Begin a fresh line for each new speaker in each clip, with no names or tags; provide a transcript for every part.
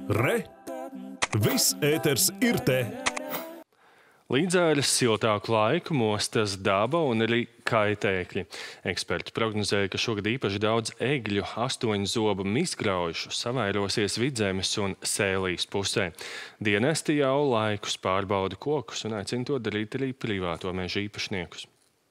Re! Viss ēters ir te!
Līdzēļas siltāku laiku mostas daba un arī kaitēkļi. Eksperti prognozēja, ka šogad īpaši daudz egļu 8-zobu mizgraužu savairosies Vidzemes un Sēlijas pusē. Dienesti jau laikus pārbauda kokus un aicina to darīt arī privāto mežu īpašniekus.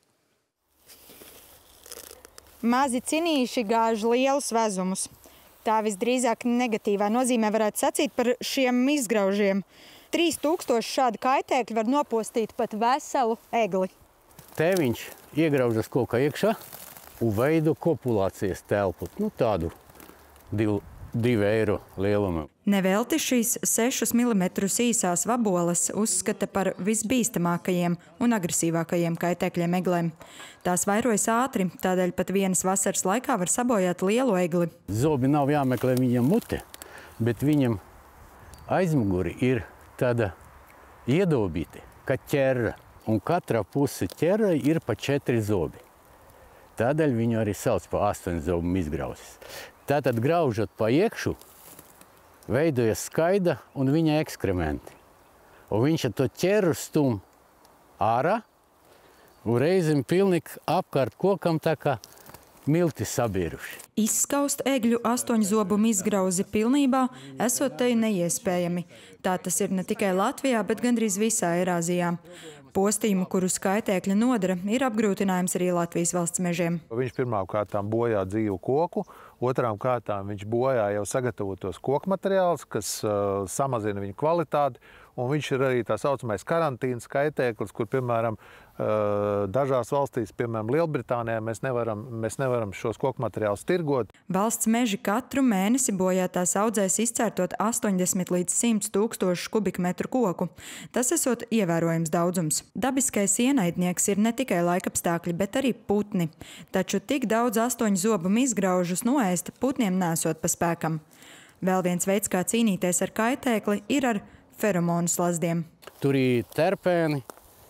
Mazi cinīši gāž lielus vezumus. Tā visdrīzāk negatīvā nozīmē varētu sacīt par šiem mizgraužiem. 3000 šādu kaitēkļu var nopostīt pat veselu egli.
Te viņš iegraužas kokā iekšā un veido kopulācijas telpu. Tādu 2 eiro lielumu.
Nevelti šīs 6 mm īsās vaboles uzskata par visbīstamākajiem un agresīvākajiem kaitēkļiem eglēm. Tās vairojas ātri, tādēļ pat vienas vasaras laikā var sabojāt lielu egli.
Zobi nav jāmeklē viņam mute, bet viņam aizmuguri ir tāda iedobīte, kā ķerra, un katrā pusi ķerra ir pa 4 zobi. Tādēļ viņu arī sauc pa 8 zobu mizgrauzis. Tātad graužot pa iekšu, veidojas skaida un viņa ekskrementi. Un viņš to ķerru stum ārā, un reizim pilnīgi apkārt kokam tā kā milti sabiruši.
Izskaust egļu 8-zobu mizgrauzi pilnībā esot te neiespējami. Tā tas ir ne tikai Latvijā, bet gandrīz visā Eirāzijā. Postījumu, kurus kaitēkļi nodara, ir apgrūtinājums arī Latvijas valsts mežiem.
Viņš pirmām kārtām bojā dzīvu koku, otrām kārtām viņš bojā jau sagatavotos koku materiālus, kas samazina viņu kvalitāti, un viņš ir arī tā saucamais karantīnas kaitēklis, kur, piemēram, dažās valstīs, piemēram, Lielbritānijā, mēs nevaram šos koku materiālus tirgot.
Valsts meži katru mēnesi bojātās audzēs izcērtot 80 līdz 100 tūkstošu kubikmetru koku. Tas esot ievērojams daudzums. Dabiskais ienaidnieks ir ne tikai laikapstākļi, bet arī putni. Taču tik daudz 8-zobu mizgraužus noēst putniem nesot pa spēkam. Vēl viens veids, kā cīnīties ar kaitēkli, ir ar feromonu slazdiem.
Tur ir terpēni,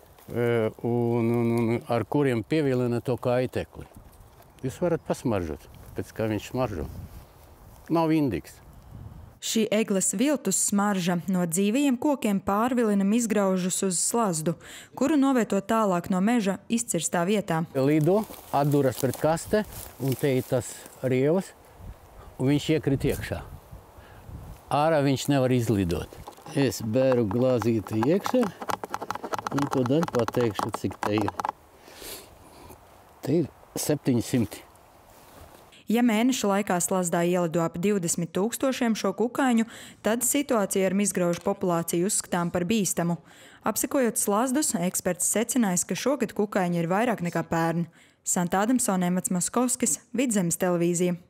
un ar kuriem pievilina to kaitēkli. Jūs varat pasmaržot, pēc kā viņš smaržo. Nav indiks.
Šī egles viltus smarža no dzīvajiem kokiem pārvilina mizgraužus uz slazdu, kuru novieto tālāk no meža izcirstā vietā.
Lido, atduras pret kaste, un te ir tas rievas, un viņš iekrit iekšā. Ārā viņš nevar izlidot. Es bēru glāzīti iekšā, un to daļu pateikšu, cik te ir. Te ir 700.
Ja mēneša laikā slazdā ielido ap 20 000 šo kukaiņu, tad situācija ar mizgraužu populāciju uzskatām par bīstamu. Apsekojot slazdus, eksperts secinājis, ka šogad kukaiņi ir vairāk nekā pērn. Santa Adamsone, Mats Moskovskis, Vidzemes televīzija.